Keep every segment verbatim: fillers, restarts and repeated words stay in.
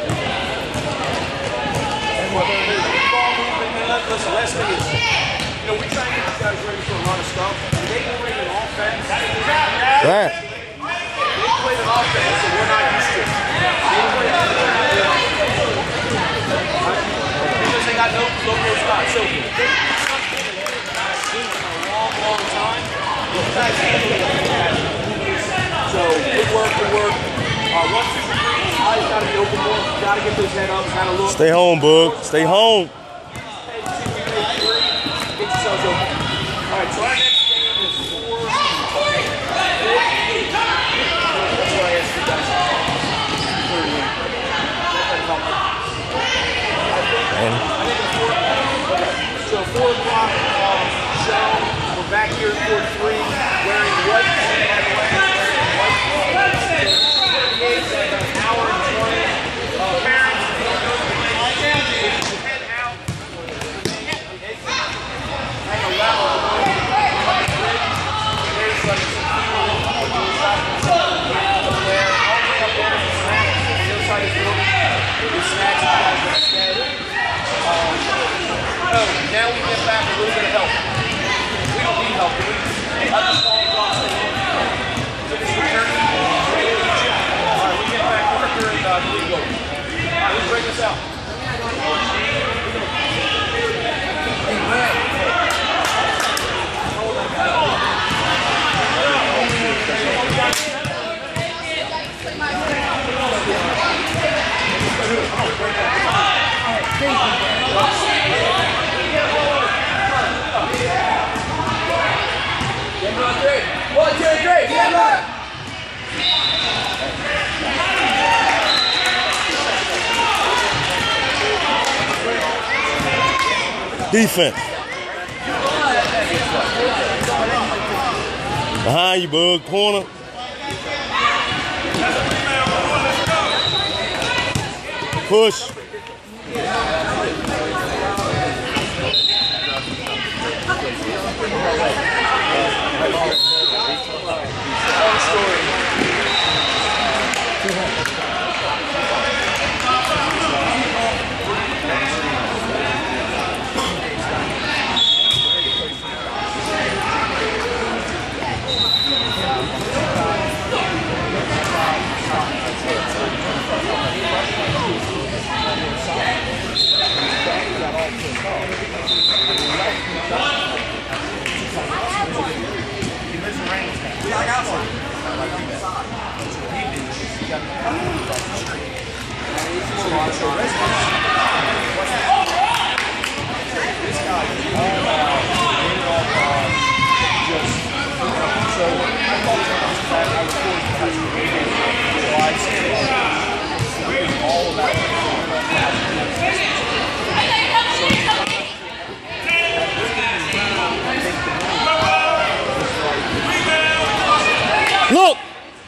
Listen, last thing is, you know, we try and get these guys ready for a lot of stuff. They play an offense. Right. They play an offense that we're not used to. They play an because they got no local spots. So they do something that they've not seen in a long, long time. Those guys handle it. So good work, good work. Uh, one, two, three. Eyes got to be open more. Got to get those head up. Got to look. Stay home, Boog. Stay home. All right, so our next game is four. Okay. That's what I asked you guys. I think it's four. So four o'clock um, show. We're back here at four three, wearing white. Wearing white. thirty-eight, about an hour and twenty. Uh, parents, don't go to the game. Head out. Hang a level. Now we get back a little bit of help. We don't need help. We have the small blocks they need. So this return. All right, we get back quicker and uh, we go. All right, let's break this out. Hey, man. One, two, three, get up! Defense. Behind you, Bug. Corner. Push. Look!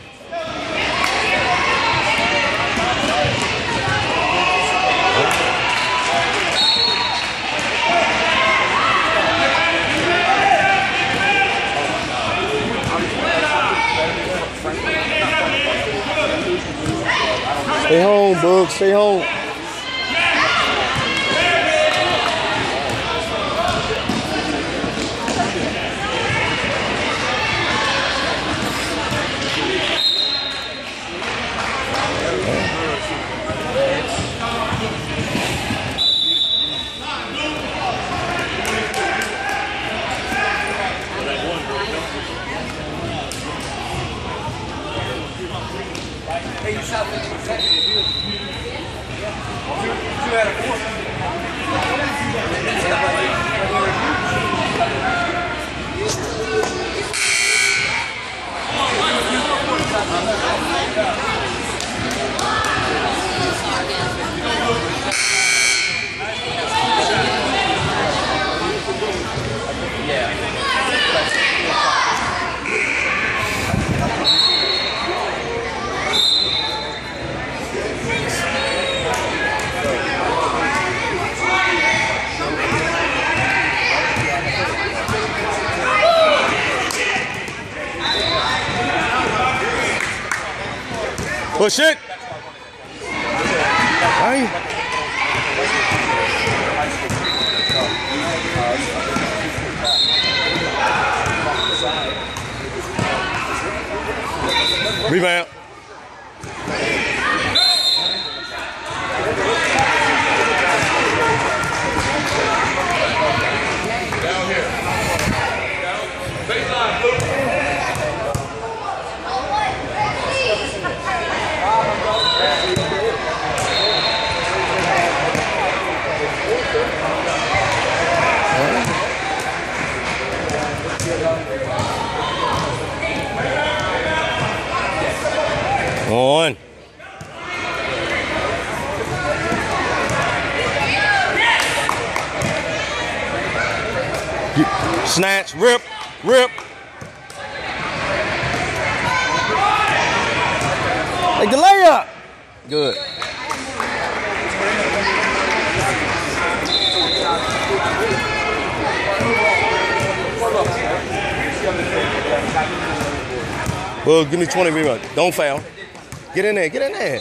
Stay home, Bug. Stay home. Hey, you shot fifty percent. Two out of four. Push it. Dang. Rebound. Down here. Down. Baseline, Luke. On. Snatch, rip, rip. Like the layup. Good. Well, give me twenty rebounds. Don't foul. Get in there, get in there.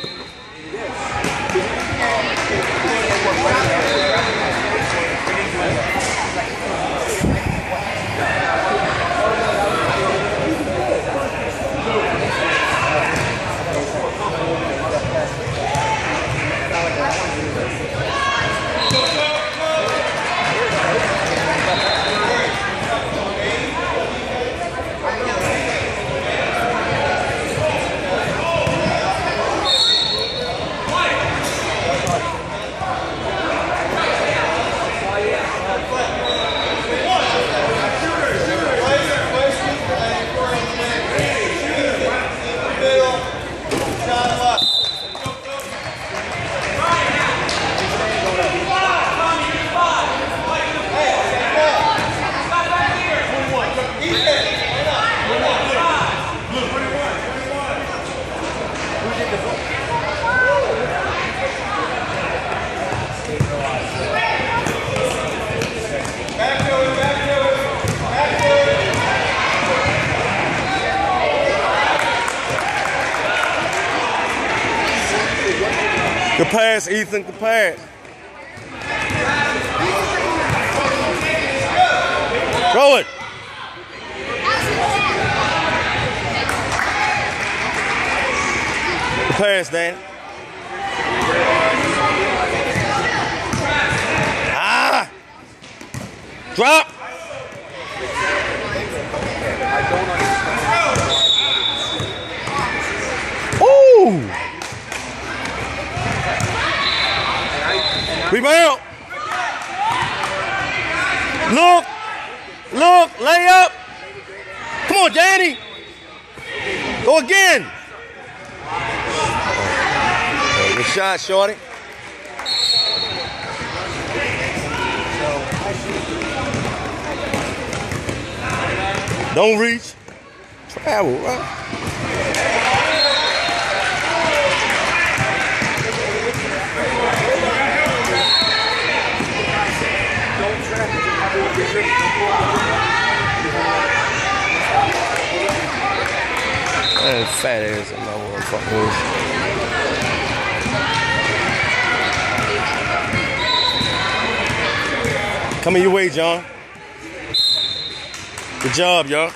Good pass, Ethan, good pass. Throw it. Good pass, Dan. Ah! Drop! Ooh! Rebound. Look. Look. Lay up. Come on, Danny. Go again. Good shot, shorty. Don't reach. Travel, right? That fat ass in my motherfucker. Coming your way, John. Good job, y'all.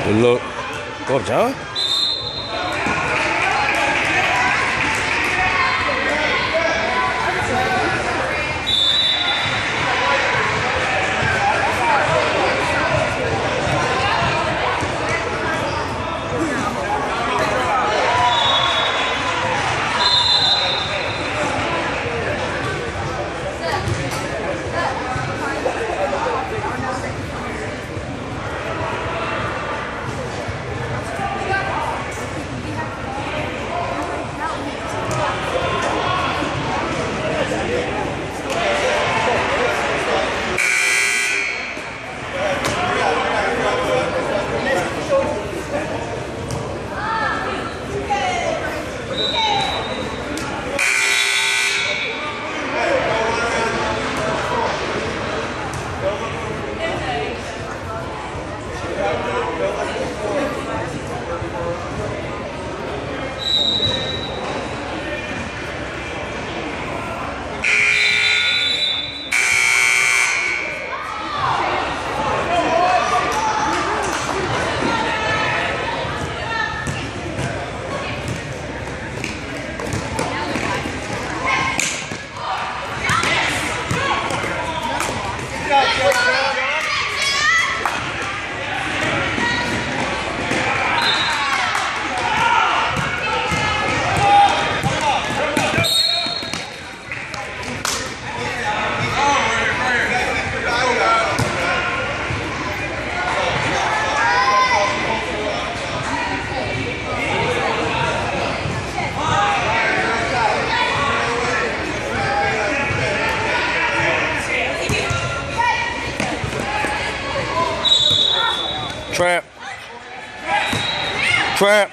Good look. Go up, John. Trap. Trap.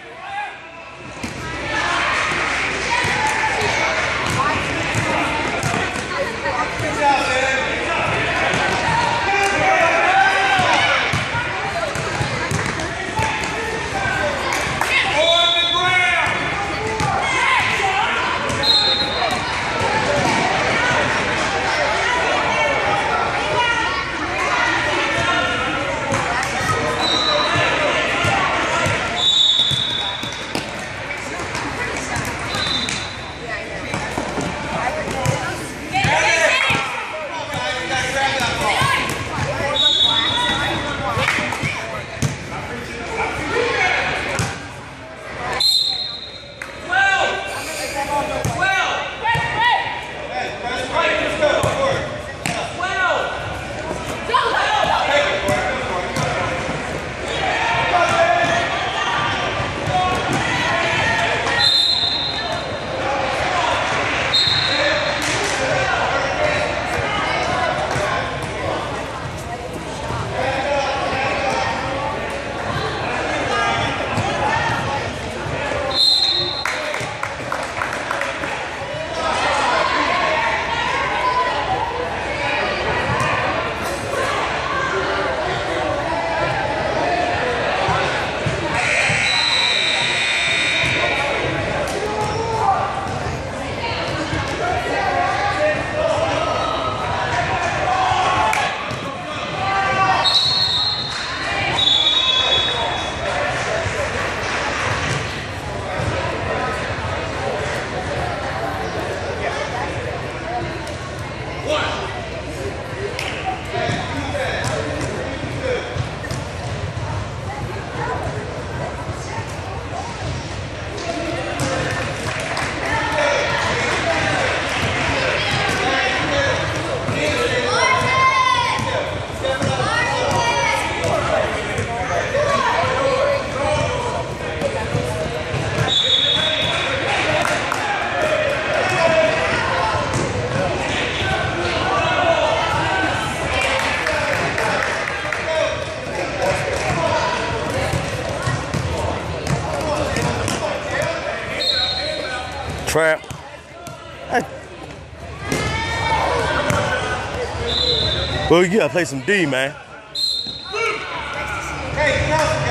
Trap. Hey. Well, you gotta play some D, man. Hey, guys.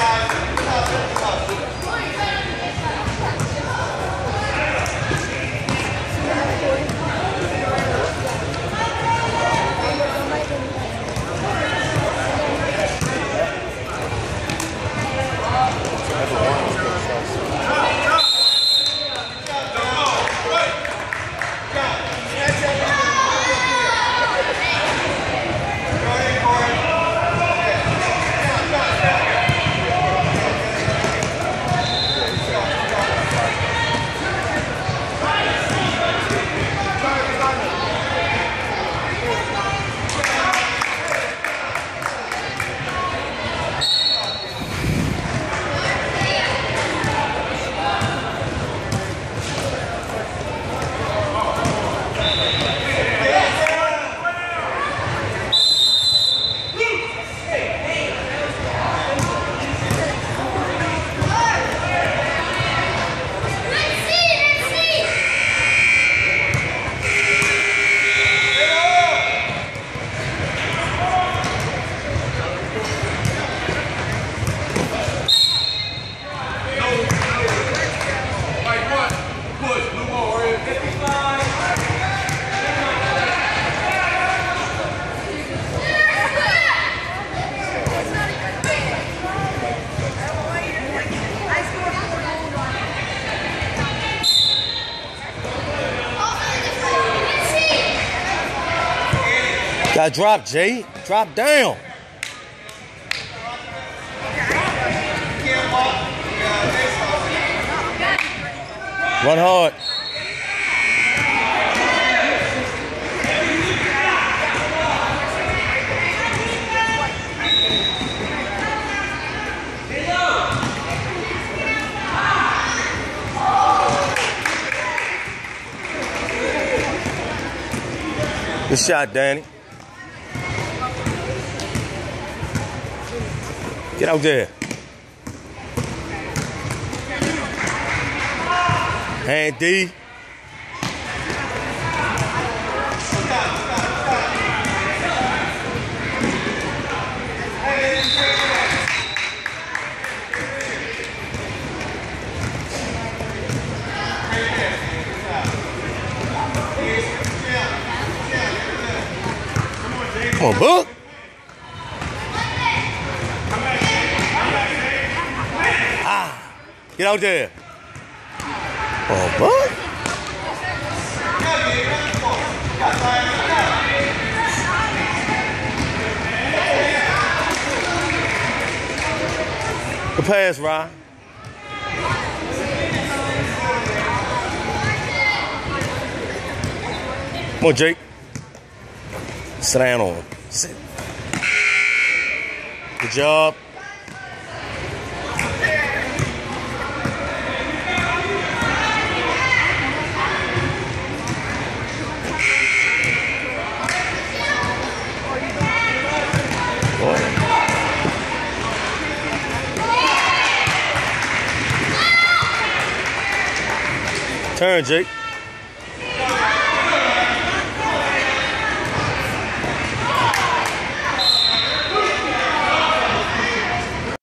Got drop, Jay. Drop down. Run hard. Good shot, Danny. Get out there. Hand D. Come on, Book. Ah, get out there. Oh, Book. The pass, Ryan. Come on, Jake. Sit down on him. Sit. Good job. Turn, Jake.